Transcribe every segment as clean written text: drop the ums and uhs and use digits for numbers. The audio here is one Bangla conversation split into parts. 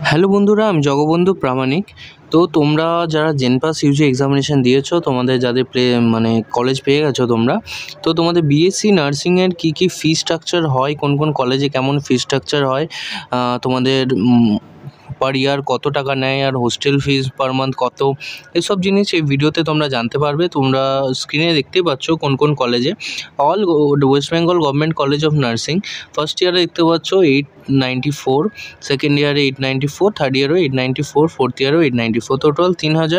হ্যালো বন্ধুরা, আমি জগবন্ধু প্রামাণিক। তো তোমরা যারা জেনপাস ইউজি এক্সামিনেশান দিয়েছো, তোমাদের যাদের কলেজ পেয়ে গেছো তোমরা, তো তোমাদের বিএসসি নার্সিংয়ের কী কী ফি স্ট্রাকচার হয়, কোন কোন কলেজে কেমন ফি স্ট্রাকচার হয়, তোমাদের পার ইয়ার কত টাকা নেয়, আর হোস্টেল ফিজ পার মান্থ কত, এসব জিনিস এই ভিডিওতে তোমরা জানতে পারবে। তোমরা স্ক্রিনে দেখতে পাচ্ছ কোন কোন কলেজে। All West Bengal government college of nursing. First ইয়ারে দেখতে পাচ্ছ 894, সেকেন্ড ইয়ারে 894, থার্ড ইয়ারও 894, ফোর্থ ইয়ারও 894, টোটাল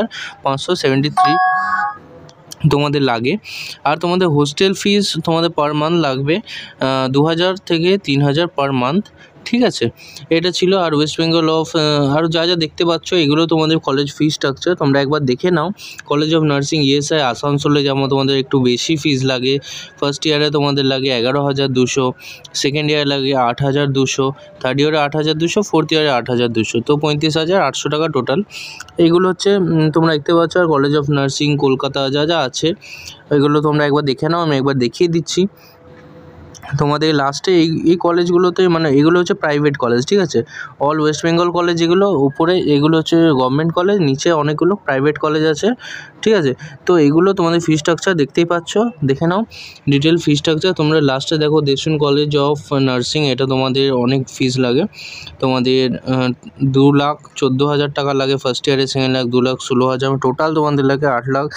3573 তোমাদের লাগে। আর তোমাদের হোস্টেল ফিজ তোমাদের পার মান্থ লাগবে 2000 থেকে 3000 পার মান্থ, ঠিক আছে। এটা ছিল। আর ওয়েস্ট বেঙ্গল অফ আরও যা যা দেখতে পাচ্ছ এগুলো তোমাদের কলেজ ফি স্ট্রাকচার, তোমরা একবার দেখে নাও। কলেজ অফ নার্সিং ইএসআই আসানসোলে যেমন তোমাদের একটু বেশি ফিজ লাগে। ফার্স্ট ইয়ারে তোমাদের লাগে 11,200, সেকেন্ড ইয়ারে লাগে 8,200, থার্ড ইয়ারে 8,200, ফোর্থ ইয়ারে 8,200, তো 35,800 টাকা টোটাল। এইগুলো হচ্ছে তোমরা দেখতে পাচ্ছ। আর কলেজ অফ নার্সিং কলকাতা যা যা আছে এগুলো তোমরা একবার দেখে নাও, আমি একবার দেখিয়ে দিচ্ছি তোমাদের লাস্টে। এই কলেজগুলোতে মানে এগুলো হচ্ছে প্রাইভেট কলেজ, ঠিক আছে। অল ওয়েস্ট বেঙ্গল কলেজ যেগুলো উপরে এগুলো হচ্ছে গভর্নমেন্ট কলেজ, নিচে অনেকগুলো প্রাইভেট কলেজ আছে, ঠিক আছে। তো এগুলো তোমাদের ফি স্ট্রাকচার দেখতেই পাচ্ছ, দেখে নাও ডিটেল ফি স্ট্রাকচার। তোমরা লাস্টে দেখো দেশন কলেজ অফ নার্সিং, এটা তোমাদের অনেক ফিস লাগে। তোমাদের 2,14,000 টাকা লাগে ফার্স্ট ইয়ারে, সেকেন্ড লাখ 2,16,000, টোটাল তোমাদের লাগে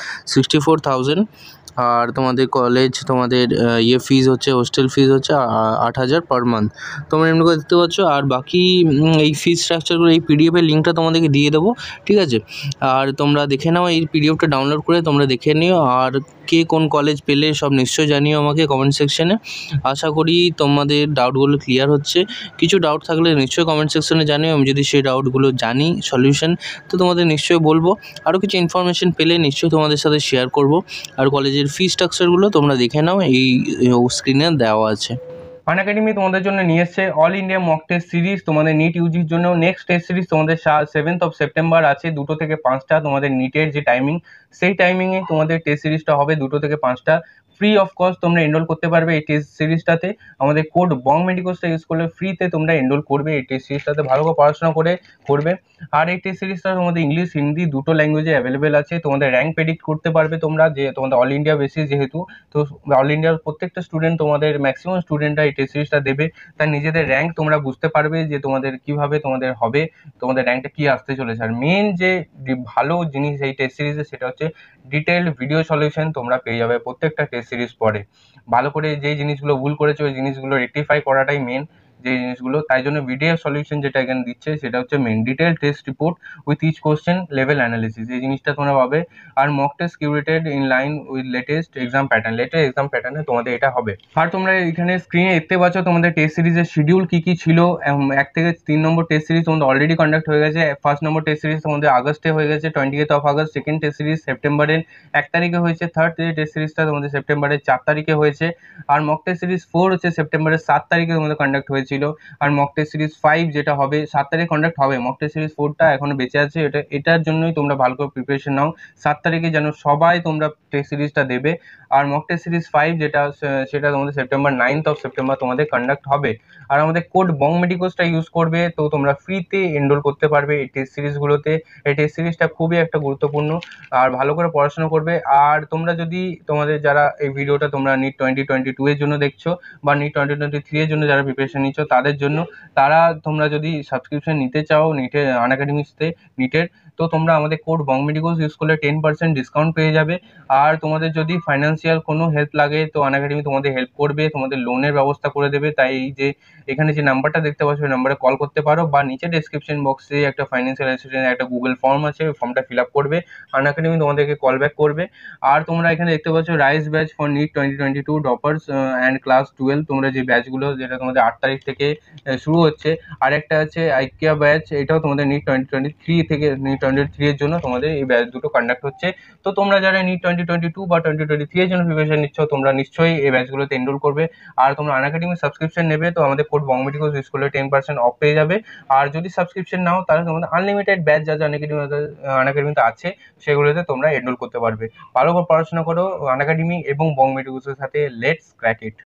8,64,000। আর তোমাদের কলেজ তোমাদের ফিজ হচ্ছে, হোস্টেল ফিজ হচ্ছে 8,000 পার মান্থ, তোমরা এমনি করে দেখতে পাচ্ছ। আর বাকি এই ফিজ স্ট্রাকচারগুলো এই পিডিএফের লিঙ্কটা তোমাদেরকে দিয়ে দেবো, ঠিক আছে। আর তোমরা দেখে নাও, এই পিডিএফটা ডাউনলোড করে তোমরা দেখে নিও। আর কে কোন কলেজ পেলে সব নিশ্চয়ই জানিও আমাকে কমেন্ট সেকশানে। আশা করি তোমাদের ডাউটগুলো ক্লিয়ার হচ্ছে। কিছু ডাউট থাকলে নিশ্চয়ই কমেন্ট সেকশানে জানিও, আমি যদি সেই ডাউটগুলো জানি সলিউশন তো তোমাদের নিশ্চয়ই বলবো। আরও কিছু ইনফরমেশন পেলে নিশ্চয়ই তোমাদের সাথে শেয়ার করব। আর কলেজের ফি স্ট্রাকচারগুলো তোমরা দেখে নাও, এই স্ক্রিনে দেওয়া আছে। আনএকাডেমি তোমাদের জন্য নিয়ে এসছে all India mock test series. তোমাদের নিট ইউজির জন্য নেক্সট টেস্ট সিরিজ তোমাদের 7th সেপ্টেম্বর আছে, 2টো থেকে 5টা। তোমাদের নিটের যে টাইমিং, সেই টাইমিংয়ে তোমাদের টেস্ট সিরিজটা হবে 2টো থেকে 5টা। ফ্রি অফ কস্ট তোমরা এনরোল করতে পারবে এই টেস্ট সিরিজটাতে। আমাদের কোড বং মেডিকোসটা ইউজ করলে ফ্রিতে তোমরা এনরোল করবে এই টেস্ট সিরিজটাতে, ভালো করে পড়াশোনা করে করবে। আর এই টেস্ট সিরিজটা তোমাদের ইংলিশ হিন্দি দুটো ল্যাঙ্গুয়েজে অ্যাভেলেবেল আছে। তোমাদের র্যাঙ্ক প্রেডিক্ট করতে পারবে তোমরা, যে তোমাদের অল ইন্ডিয়া বেসিস যেহেতু, তো অল ইন্ডিয়ার প্রত্যেকটা স্টুডেন্ট, তোমাদের ম্যাক্সিমাম স্টুডেন্টরা এই টেস্ট সিরিজটা দেবে। তার নিজেদের র্যাঙ্ক তোমরা বুঝতে পারবে যে তোমাদের কিভাবে তোমাদের হবে, তোমাদের র্যাঙ্কটা কি আসতে চলেছে। আর মেন যে ভালো জিনিস এই টেস্ট সিরিজে, সেটা হচ্ছে ডিটেলড ভিডিও সলিউশন তোমরা পেয়ে যাবে প্রত্যেকটা টেস্ট সিরিজ পরে। ভালো করে যেই জিনিসগুলো ভুল করেছো ওই জিনিসগুলো রেকটিফাই করাটাই মেন যে জিনিসগুলো, তাই জন্য ভিডিও সলিউশন যেটা এখানে দিচ্ছে সেটা হচ্ছে main detail test report with each question level analysis, এই জিনিসটা তোমরা পাবে। আর mock test curated in line with latest exam প্যাটার্নে তোমাদের এটা হবে। আর তোমরা এখানে স্ক্রিনে দেখতে পাচ্ছ তোমাদের টেস্ট সিরিজের শিডিউল কি কি ছিল। 1 থেকে 3 নম্বর টেস্ট সিরিজ তোমাদের অলরেডি কন্ডাক্ট হয়ে গেছে। ফার্স্ট নম্বর টেস্ট সিরিজ তোমাদের আগস্টে হয়ে গেছে, 20th August. Second test series সেপ্টেম্বরের 1 তারিখে হয়েছে। থার্ড টেস্ট সিরিজটা তোমাদের সেপ্টেম্বরের 4 তারিখে হয়েছে। আর মক টেস্ট সিরিজ 4 হচ্ছে সেপ্টেম্বরের 7 তারিখে তোমাদের কন্ডাক্ট হয়েছিল। আর মক টেস্ট সিরিজ 5 যেটা হবে 7 তারিখে কন্ডাক্ট হবে। মক টেস্ট সিরিজ 4টা এখনো বেঁচে আছে, এটার জন্যই তোমরা ভালো করে প্রিপারেশন নাও। 7 তারিখে যেন সবাই তোমরা টেস্ট সিরিজটা দেবে। আর মক টেস্ট সিরিজ 5 যেটা, সেটা তোমাদের সেপ্টেম্বর 9th সেপ্টেম্বর তোমাদের কন্ডাক্ট হবে। আর আমাদের কোড বং মেডিকোসটা ইউজ করবে, তো তোমরা ফ্রিতে এনরোল করতে পারবে এই টেস্ট সিরিজগুলোতে। এই টেস্ট সিরিজটা খুবই একটা গুরুত্বপূর্ণ, আর ভালো করে পড়াশোনা করবে। আর তোমরা যদি তোমাদের যারা এই ভিডিওটা তোমরা নিট 2022 এর জন্য দেখছো, বা নিট 2023 এর জন্য যারা প্রিপারেশন নিচ্ছ তাদের জন্য, তোমরা যদি সাবস্ক্রিপশন নিতে চাও নিটের আনএকাডেমিতে নিটের, তো তোমরা আমাদের কোড বং মেডিকোস ইউজ করলে 10% ডিসকাউন্ট পেয়ে যাবে। আর তোমাদের যদি ফাইন্যান্সিয়াল কোনো হেল্প লাগে তো আনএকাডেমি তোমাদের হেল্প করবে, তোমাদের লোনের ব্যবস্থা করে দেবে। তাই এই যে এখানে যে নাম্বারটা দেখতে পাচ্ছ ওই নাম্বারে কল করতে পারো, বা নিচে ডেসক্রিপশন বক্সে একটা ফাইন্যান্সিয়াল অ্যাসিস্ট্যান্ট একটা গুগল ফর্ম আছে, ওই ফর্মটা ফিল আপ করবে, আনএকাডেমি তোমাদেরকে কল ব্যাক করবে। আর তোমরা এখানে দেখতে পাচ্ছ rise batch for NEET 2022 droppers and class 12, তোমরা যে ব্যাচগুলো যেটা তোমাদের 8 তারিখ থেকে শুরু হচ্ছে। আর একটা আছে আইকিয়া ব্যাচ, এটাও তোমাদের নিট 2023 থেকে নিট 2023 এর জন্য তোমাদের এই ব্যাচ দুটো কন্ডাক্ট হচ্ছে। তো তোমরা যারা নিট 2022 বা 2023 এর জন্য প্রিপারেশন নিচ্ছ, তোমরা নিশ্চয়ই এই ব্যাচগুলোতে এনরোল করবে। আর তোমরা আনএকাডেমি সাবস্ক্রিপশন নেবে তো আমাদের কোড বং মেডিকোস ইউজ করলে 10% অফ পেয়ে যাবে। আর যদি সাবস্ক্রিপশন নাও তাহলে তোমাদের আনলিমিটেড ব্যাচ যা যা আনএকাডেমিতে আছে সেগুলোতে তোমরা এনরোল করতে পারবে। ভালো করে পড়াশোনা করো আনএকাডেমি এবং বং মেডিকোসের সাথে। Let's crack it.